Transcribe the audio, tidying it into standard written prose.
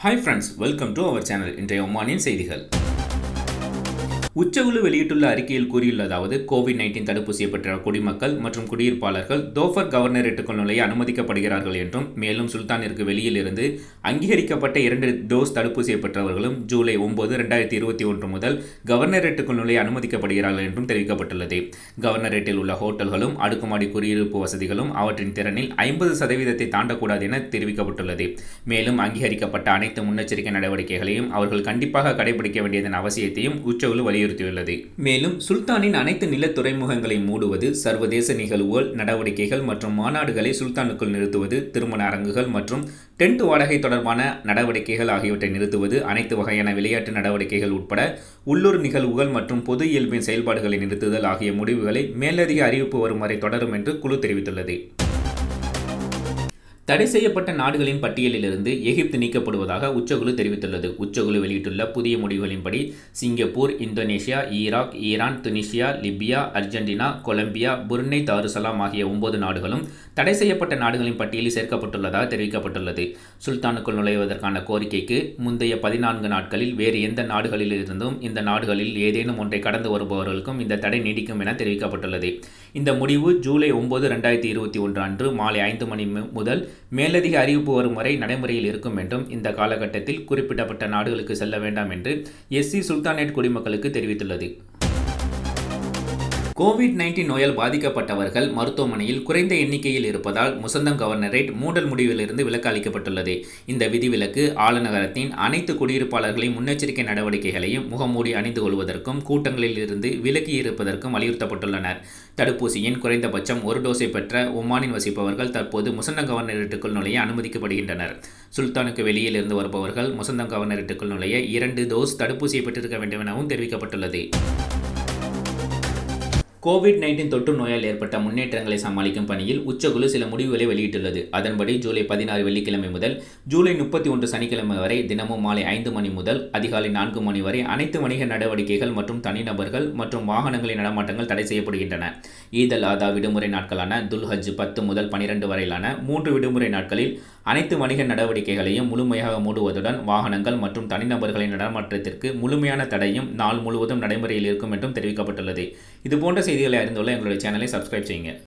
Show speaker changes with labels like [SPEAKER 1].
[SPEAKER 1] Hi friends, welcome to our channel. இன்றைய ஒமானின் செய்திகள். உச்சகுழு வெளியிட்டுள்ள அறிக்கையில் கூறியுள்ளதாவது கோவிட்-19 தடுப்பூசியை பெற்ற குடிமக்கள் மற்றும் குடியிருப்பாளர்கள் தோஃபர் கவர்னரேட்டுக்குள் நுழைய அனுமதிக்கப்படுகிறார்கள் என்றும் மேலும் சுல்தானிற்கு வெளியில் இருந்து அங்கீகரிக்கப்பட்ட 2 டோஸ் தடுப்பூசியை பெற்றவர்களும் ஜூலை 9, 2021 முதல் கவர்னரேட்டுக்குள் நுழைய அனுமதிக்கப்படுகிறார்கள் என்றும் தெரிவிக்கப்பட்டுள்ளது. கவர்னரேட்டில் உள்ள ஹோட்டல்களும் அடுக்குமாடி குடியிருப்பு வசதிகளும் அவற்றின் திறனில் 50% தாண்டக்கூடாது என தெரிவிக்கப்பட்டுள்ளது. மேலும் அங்கீகரிக்கப்பட்ட அனைத்து முன்னெச்சரிக்கை நடவடிக்கைகளையும் அவர்கள் கண்டிப்பாக கடைபிடிக்க வேண்டியதன் அவசியத்தையும் உச்சகுழு வலியுறுத்தியுள்ளது. மேலும் சுல்தானின் அனைத்து நில துறைமுகங்களை மூடுவது, சர்வதேச நிகழ்வுகள், நடவடிக்கைகள் மற்றும் மாநாடுகளை சுல்தானுக்குள் நிறுத்துவது, திருமண அரங்குகள் மற்றும் டென்ட் வாடகை தொடர்பான நடவடிக்கைகள் ஆகியவற்றை நிறுத்துவது, அனைத்து வகையான விளையாட்டு நடவடிக்கைகள் உட்பட உள்ளூர் நிகழ்வுகள் மற்றும் பொது இயல்பின் செயல்பாடுகளை நிறுத்துதல் ஆகிய முடிவுகளை மேலதிக அறிவிப்பு வரும் வரை தொடரும் என்று குழு தெரிவித்துள்ளது. தடை செய்யப்பட்ட நாடுகளின் பட்டியலிலிருந்து எகிப்து நீக்கப்படுவதாக உச்சகுழு தெரிவித்துள்ளது. உச்சகுழு வெளியிட்டுள்ள புதிய முடிவுகளின்படி Singapore, Indonesia, Iraq, Iran, Tunisia, Libya, Argentina, Colombia, Brunei Darussalam ஆகிய 9 நாடுகளும் தடை செய்யப்பட்ட நாடுகளின் பட்டியலில் சேர்க்கப்பட்டுள்ளதாக தெரிவிக்கப்பட்டுள்ளது. சுல்தானுக்குள் நுழைவதற்கான கோரிக்கைக்கு முந்தைய 14 நாட்களில் வேறு எந்த நாடுகளில் இருந்தும் இந்த நாடுகளில் ஏதேனும் ஒன்றை கடந்து வருபவர்களுக்கும் இந்த தடை நீடிக்கும் என தெரிவிக்கப்பட்டுள்ளது. இந்த முடிவு ஜூலை 9, 2021 அன்று மாலை 5 மணி முதல் மேலதிக அறிவிப்பு வரும் வரை நடைமுறையில் இருக்கும் என்றும் இந்த காலகட்டத்தில் குறிப்பிடப்பட்ட நாடுகளுக்கு செல்ல வேண்டாம் என்று எஸ்சி சுல்தானேட் குடிமக்களுக்கு தெரிவித்துள்ளது. கோவிட்-19 நோயால் பாதிக்கப்பட்டவர்கள் மருத்துவமனையில் குறைந்த எண்ணிக்கையில் இருப்பதால் முசந்தம் கவர்னரேட் மூடல் முடிவிலிருந்து விலக்கு அளிக்கப்பட்டுள்ளது. இந்த விதிவிலக்கு ஆளுநரகத்தின் அனைத்து குடியிருப்பாளர்களின் முன்னெச்சரிக்கை நடவடிக்கைகளையும் முகமூடி அணிந்து கொள்வதற்கும் கூட்டங்களில் இருந்து விலக்கி இருப்பதற்கும் வலியுறுத்தப்பட்டுள்ளனர். தடுப்பூசியின் குறைந்தபட்சம் 1 டோஸை பெற்ற ஒமானில் வசிப்பவர்கள் தற்போது முசந்தம் கவர்னரேட்டுக்குள் நுழைய அனுமதிக்கப்படுகின்றனர். சுல்தானுக்கு வெளியில் இருந்து வருபவர்கள் முசந்தம் கவர்னரேட்டுக்குள் நுழைய 2 டோஸ் தடுப்பூசியை பெற்றிருக்க வேண்டும் எனவும் தெரிவிக்கப்பட்டுள்ளது. கோவிட்-19 தொற்று நோயால் ஏற்பட்ட முன்னேற்றங்களை சமாளிக்கும் பணியில் உச்சகுழு சில முடிவுகளை வெளியிட்டுள்ளது. அதன்படி ஜூலை 16 வெள்ளிக்கிழமை முதல் ஜூலை 31 சனிக்கிழமை வரை தினமும் மாலை 5 மணி முதல் அதிகாலை 4 மணி வரை அனைத்து வணிக நடவடிக்கைகள் மற்றும் தனிநபர்கள் மற்றும் வாகனங்களின் நடமாட்டங்கள் தடை செய்யப்படுகின்றன. ஈத் அல் ஆதா விடுமுறை நாட்களான துல்ஹஜ் 10 முதல் 12 வரையிலான 3 விடுமுறை நாட்களில் அனைத்து வணிக நடவடிக்கைகளையும் முழுமையாக மூடுவதுடன் வாகனங்கள் மற்றும் தனிநபர்களின் நடமாட்டத்திற்கு முழுமையான தடையும் நாள் முழுவதும் நடைமுறையில் இருக்கும் என்றும் தெரிவிக்கப்பட்டுள்ளது. இதுபோன்ற செய்திகளை அறிந்துள்ள எங்களுடைய சேனலை சப்ஸ்கிரைப் செய்யுங்க.